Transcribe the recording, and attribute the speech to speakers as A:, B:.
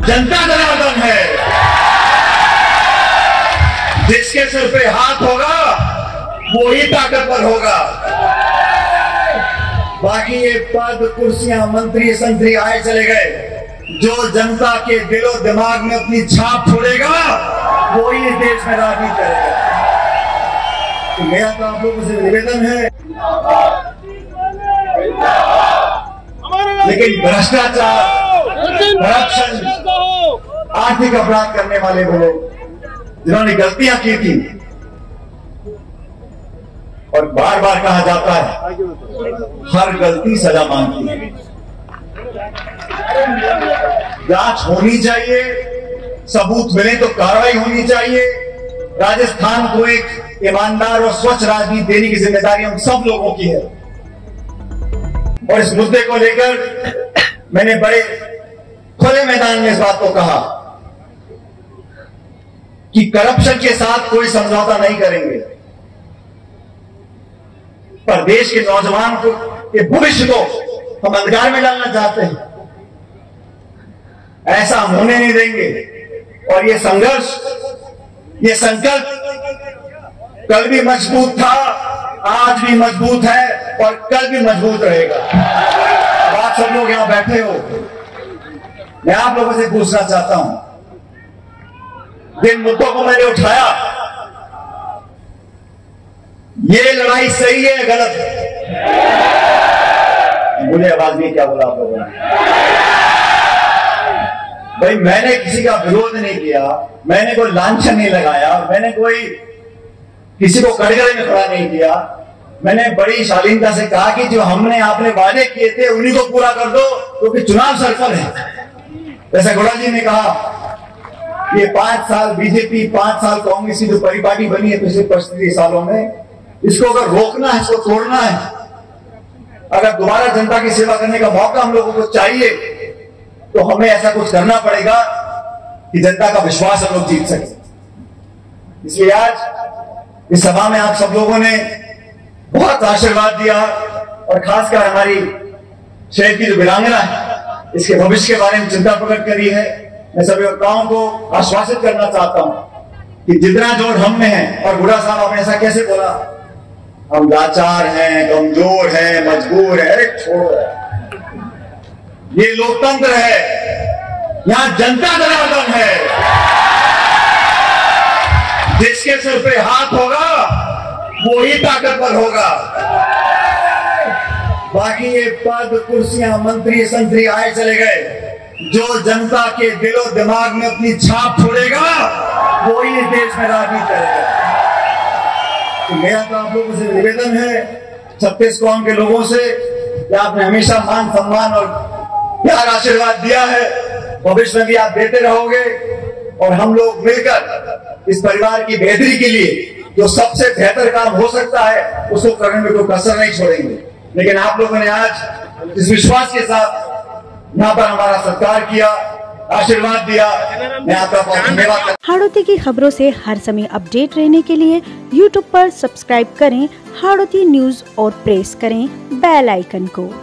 A: जनता जनार्दन है। जिसके सिर पे हाथ होगा वो ही ताकतवर होगा। बाकी ये पद कुर्सियां मंत्री संतरी आए चले गए, जो जनता के दिलो दिमाग में अपनी छाप छोड़ेगा वो ही इस देश में राजनीति करेगा। तो मेरा तो आप लोगों से निवेदन है, लेकिन भ्रष्टाचार, करप्शन, आर्थिक अपराध करने वाले वो लोग जिन्होंने गलतियां की थी, और बार बार कहा जाता है हर गलती सजा मांगती है। जांच होनी चाहिए, सबूत मिले तो कार्रवाई होनी चाहिए। राजस्थान को एक ईमानदार और स्वच्छ राजनीति देने की जिम्मेदारी हम सब लोगों की है। और इस मुद्दे को लेकर मैंने बड़े खुले मैदान में इस बात को कहा कि करप्शन के साथ कोई समझौता नहीं करेंगे, पर देश के नौजवान को के भविष्य को हम अंधकार में डालना चाहते हैं। ऐसा हम होने नहीं देंगे। और ये संघर्ष, ये संकल्प कल भी मजबूत था, आज भी मजबूत है और कल भी मजबूत रहेगा। आप सब लोग यहां बैठे हो, मैं आप लोगों से पूछना चाहता हूं, जिन मुद्दों को मैंने उठाया, ये लड़ाई सही है गलत है? मुझे आवाज नहीं, क्या बोला आप लोगों ने? भाई मैंने किसी का विरोध नहीं किया, मैंने कोई लांछन नहीं लगाया, मैंने कोई किसी को कटघरे में खड़ा नहीं किया। मैंने बड़ी शालीनता से कहा कि जो हमने आपने वादे किए थे उन्हीं को पूरा कर दो, क्योंकि चुनाव सर्कल है। जैसा गौड़ा जी ने कहा, ये 5 साल बीजेपी, 5 साल कांग्रेस की जो परिपाटी बनी है पिछले 35 सालों में, इसको अगर रोकना है, इसको तोड़ना है, अगर दोबारा जनता की सेवा करने का मौका हम लोगों को चाहिए, तो हमें ऐसा कुछ करना पड़ेगा कि जनता का विश्वास हम लोग जीत सके। इसलिए आज इस सभा में आप सब लोगों ने बहुत आशीर्वाद दिया, और खासकर हमारी शहर की जो वीरांगना है, इसके भविष्य के बारे में चिंता प्रकट करी है। मैं सभी वक्ताओं को आश्वासित करना चाहता हूं कि जितना जोर हम में है, और गुड़ा साहब आपने ऐसा कैसे बोला, हम लाचार हैं, कमजोर हैं, मजबूर है, अरे छोड़ो, ये लोकतंत्र है, यहां जनता जनार्दन है। जिसके सिर पे हाथ होगा वो ही ताकतवर होगा। बाकी ये पद कुर्सियां मंत्री संतरी आए चले गए, जो जनता के दिलो दिमाग में अपनी छाप छोड़ेगा वो ही इस देश में राजनीति करेगा। तो मेरा तो आप लोगों से निवेदन है, 36 कौम के लोगों से, कि आपने हमेशा मान सम्मान और प्यार आशीर्वाद दिया है, भविष्य में भी आप देते रहोगे, और हम लोग मिलकर इस परिवार की बेहतरी के लिए जो सबसे बेहतर काम हो सकता है उसको करने में कोई कसर नहीं छोड़ेंगे। लेकिन आप लोगों ने आज इस विश्वास के साथ यहाँ पर हमारा सत्कार किया, आशीर्वाद दिया, मैं आपका बहुत धन्यवाद।
B: हाड़ौती की खबरों से हर समय अपडेट रहने के लिए YouTube पर सब्सक्राइब करें हाड़ौती न्यूज और प्रेस करें बेल आइकन को।